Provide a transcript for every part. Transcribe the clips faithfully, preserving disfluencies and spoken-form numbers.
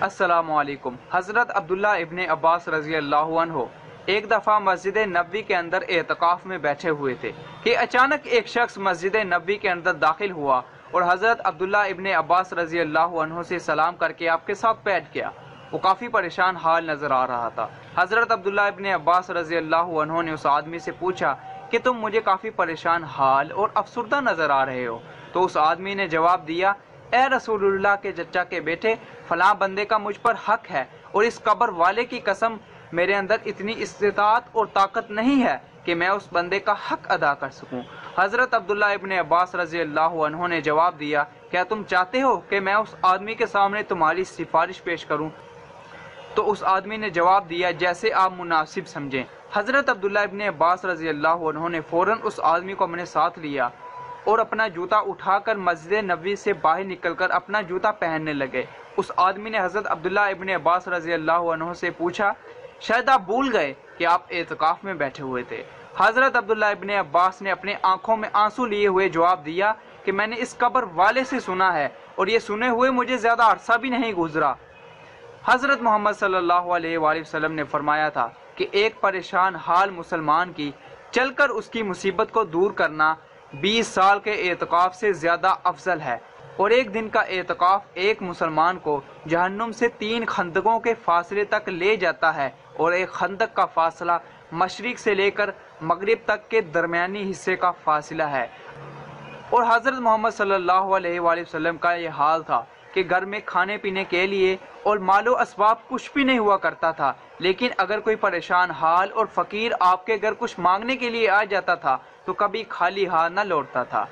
अस्सलामु अलैकुम। हज़रत अब्दुल्ला इब्ने अब्बास रज़ी अल्लाह अन्हु एक दफ़ा मस्जिद नबवी के अंदर एतकाफ में बैठे हुए थे कि अचानक एक शख्स मस्जिद नबवी के अंदर दाखिल हुआ और हज़रत अब्दुल्ला इब्ने अब्बास रज़ी अल्लाह अन्हु से सलाम करके आपके साथ बैठ गया। वो काफ़ी परेशान हाल नज़र आ रहा था। हज़रत अब्दुल्ला इब्ने अब्बास रज़ी अल्लाह अन्हु ने उस आदमी से पूछा कि तुम मुझे काफ़ी परेशान हाल और अफसुर्दा नज़र आ रहे हो। तो उस आदमी ने जवाब दिया, ए रसूलुल्लाह के चचा के बेटे, फलां बंदे का मुझ पर हक है और इस कब्र वाले की कसम मेरे अंदर इतनी इस्तिताअत और ताकत नहीं है कि मैं उस बंदे का हक अदा कर सकूं। हज़रत अब्दुल्ला इब्ने अब्बास रज़ी अल्लाह अन्हु ने जवाब दिया, क्या तुम चाहते हो कि मैं उस आदमी के सामने तुम्हारी सिफारिश पेश करूं? तो उस आदमी ने जवाब दिया, जैसे आप मुनासिब समझें। हज़रत अब्दुल्ला इब्ने अब्बास रज़ी अल्लाह अन्हु ने फ़ौरन उस आदमी को अपने साथ लिया और अपना जूता उठाकर मस्जिद नबवी से बाहर निकलकर अपना जूता पहनने लगे। उस आदमी ने हज़रत अब्दुल्ला इब्ने अब्बास रज़ी अल्लाह अन्हु से पूछा, शायद आप भूल गए कि आप एतकाफ में बैठे हुए थे। हज़रत अब्दुल्ला इब्ने अब्बास ने अपने आंखों में आंसू लिए हुए जवाब दिया कि मैंने इस कब्र वाले से सुना है और ये सुने हुए मुझे ज़्यादा अरसा भी नहीं गुजरा। हज़रत मोहम्मद सल्लल्लाहु अलैहि वसल्लम ने फरमाया था कि एक परेशान हाल मुसलमान की चलकर उसकी मुसीबत को दूर करना बीस साल के एतकाफ से ज़्यादा अफजल है, और एक दिन का एतकाफ एक मुसलमान को जहन्नुम से तीन खंदकों के फासले तक ले जाता है, और एक खंदक का फासला मशरिक से लेकर मगरिब तक के दरमियानी हिस्से का फासला है। और हज़रत मोहम्मद सल्लल्लाहु अलैहि वसल्लम का ये हाल था कि घर में खाने पीने के लिए और मालो असबाब कुछ भी नहीं हुआ करता था, लेकिन अगर कोई परेशान हाल और फ़कीर आपके घर कुछ मांगने के लिए आ जाता था तो कभी खाली हाथ न लौटता था।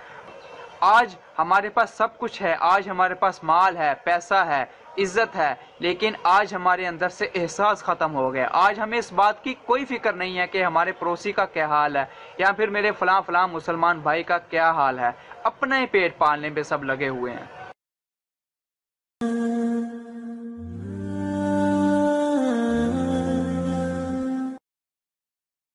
आज हमारे पास सब कुछ है, आज हमारे पास माल है, पैसा है, इज्जत है, लेकिन आज हमारे अंदर से एहसास ख़त्म हो गया। आज हमें इस बात की कोई फिक्र नहीं है कि हमारे पड़ोसी का क्या हाल है या फिर मेरे फलां फलां मुसलमान भाई का क्या हाल है। अपने पेट पालने पे सब लगे हुए हैं।